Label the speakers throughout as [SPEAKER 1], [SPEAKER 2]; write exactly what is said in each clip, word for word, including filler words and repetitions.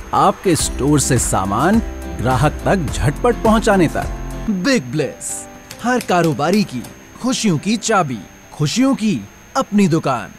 [SPEAKER 1] आपके स्टोर से सामान ग्राहक तक झटपट पहुंचाने तक। बिग ब्लेस, हर कारोबारी की खुशियों की चाबी, खुशियों की अपनी दुकान।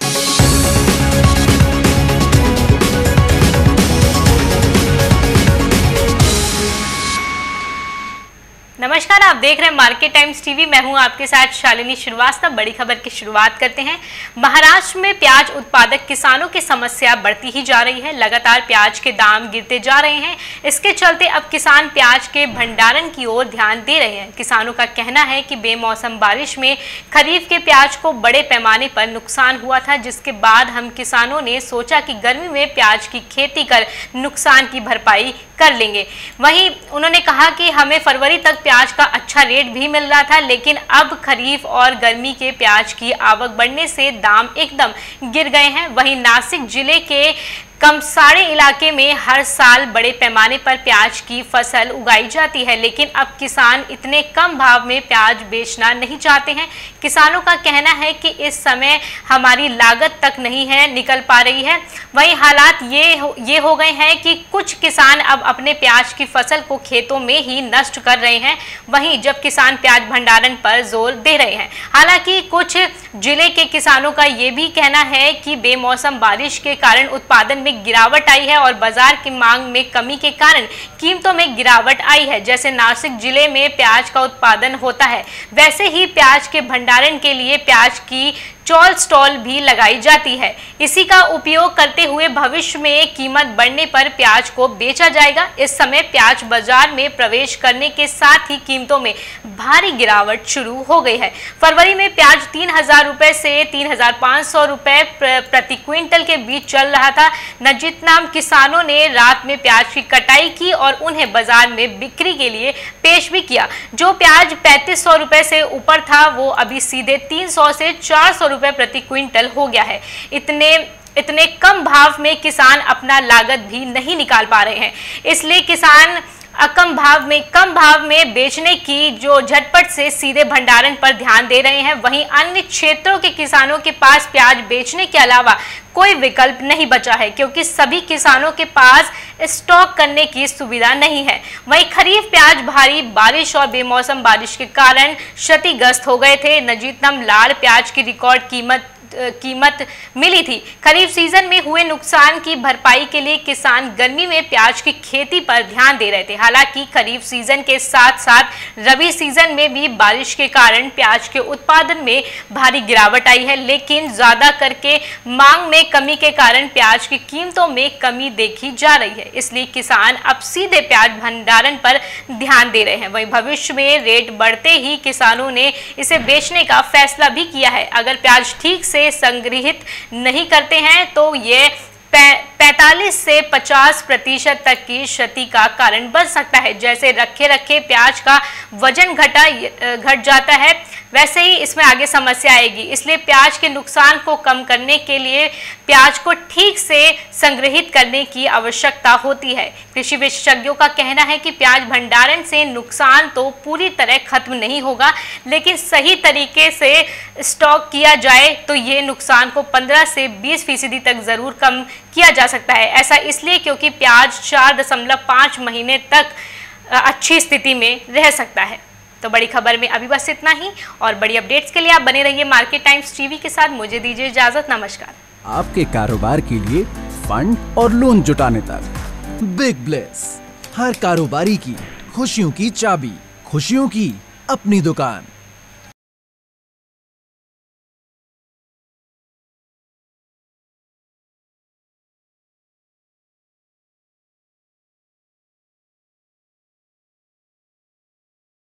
[SPEAKER 2] नमस्कार, आप देख रहे हैं मार्केट टाइम्स टीवी। मैं हूं आपके साथ शालिनी श्रीवास्तव। बड़ी खबर की शुरुआत करते हैं। महाराष्ट्र में प्याज उत्पादक किसानों की समस्या बढ़ती ही जा रही है। लगातार प्याज के दाम गिरते जा रहे हैं। इसके चलते अब किसान प्याज के भंडारण की ओर ध्यान दे रहे हैं। किसानों का कहना है कि बेमौसम बारिश में खरीफ के प्याज को बड़े पैमाने पर नुकसान हुआ था, जिसके बाद हम किसानों ने सोचा कि गर्मी में प्याज की खेती कर नुकसान की भरपाई कर लेंगे। वहीं उन्होंने कहा कि हमें फरवरी तक प्याज का अच्छा रेट भी मिल रहा था, लेकिन अब खरीफ और गर्मी के प्याज की आवक बढ़ने से दाम एकदम गिर गए हैं। वहीं नासिक जिले के कमसाड़े इलाके में हर साल बड़े पैमाने पर प्याज की फसल उगाई जाती है, लेकिन अब किसान इतने कम भाव में प्याज बेचना नहीं चाहते हैं। किसानों का कहना है कि इस समय हमारी लागत तक नहीं है निकल पा रही है। वहीं हालात ये हो, ये हो गए हैं कि कुछ किसान अब अपने प्याज की फसल को खेतों में ही नष्ट कर रहे हैं, वहीं जब किसान प्याज भंडारण पर जोर दे रहे हैं। हालांकि कुछ जिले के किसानों का ये भी कहना है कि बेमौसम बारिश के कारण उत्पादन गिरावट आई है और बाजार की मांग में कमी के कारण कीमतों में गिरावट आई है। जैसे नासिक जिले में प्याज का उत्पादन होता है, वैसे ही प्याज के भंडारण के लिए प्याज की चॉल स्टॉल भी लगाई जाती है। इसी का उपयोग करते हुए भविष्य में कीमत बढ़ने पर प्याज को बेचा जाएगा। इस समय प्याज बाजार में प्रवेश करने के साथ ही कीमतों में भारी गिरावट शुरू हो गई है। फरवरी में प्याज तीन हजार रुपए से तीन हजार पाँच सौ रुपए प्रति क्विंटल के बीच चल रहा था। नजीत नाम किसानों ने रात में प्याज की कटाई की और उन्हें बाजार में बिक्री के लिए पेश भी किया। जो प्याज पैंतीस सौ रुपए से ऊपर था, वो अभी सीधे तीन सौ से चार सौ रुपए प्रति क्विंटल हो गया है। इतने इतने कम भाव में किसान अपना लागत भी नहीं निकाल पा रहे हैं, इसलिए किसान कम भाव में कम भाव में बेचने की जो झटपट से सीधे भंडारण पर ध्यान दे रहे हैं। वहीं अन्य क्षेत्रों के किसानों के पास प्याज बेचने के अलावा कोई विकल्प नहीं बचा है, क्योंकि सभी किसानों के पास स्टॉक करने की सुविधा नहीं है। वहीं खरीफ प्याज भारी बारिश और बेमौसम बारिश के कारण क्षतिग्रस्त हो गए थे। नजीतम लाड़ प्याज की रिकॉर्ड कीमत कीमत मिली थी। खरीफ सीजन में हुए नुकसान की भरपाई के लिए किसान गर्मी में प्याज की खेती पर ध्यान दे रहे थे। हालांकि खरीफ सीजन के साथ साथ रबी सीजन में भी बारिश के कारण प्याज के उत्पादन में भारी गिरावट आई है, लेकिन ज्यादा करके मांग में कमी के कारण प्याज की कीमतों में कमी देखी जा रही है। इसलिए किसान अब सीधे प्याज भंडारण पर ध्यान दे रहे हैं। वहीं भविष्य में रेट बढ़ते ही किसानों ने इसे बेचने का फैसला भी किया है। अगर प्याज ठीक से संग्रहित नहीं करते हैं तो ये पैंतालीस से पचास प्रतिशत तक की क्षति का कारण बन सकता है। जैसे रखे रखे प्याज का वजन घटा घट जाता है, वैसे ही इसमें आगे समस्या आएगी। इसलिए प्याज के नुकसान को कम करने के लिए प्याज को ठीक से संग्रहित करने की आवश्यकता होती है। कृषि विशेषज्ञों का कहना है कि प्याज भंडारण से नुकसान तो पूरी तरह खत्म नहीं होगा, लेकिन सही तरीके से स्टॉक किया जाए तो ये नुकसान को पंद्रह से बीस फीसदी तक जरूर कम किया जा सकता है। ऐसा इसलिए क्योंकि प्याज चार दशमलव पाँच महीने तक अच्छी स्थिति में रह सकता है। तो बड़ी खबर में अभी बस इतना ही, और बड़ी अपडेट्स के लिए आप बने रहिए मार्केट टाइम्स टीवी के साथ। मुझे दीजिए इजाजत, नमस्कार।
[SPEAKER 1] आपके कारोबार के लिए फंड और लोन जुटाने तक। बिग ब्लेस, हर कारोबारी की खुशियों की चाबी, खुशियों की अपनी दुकान।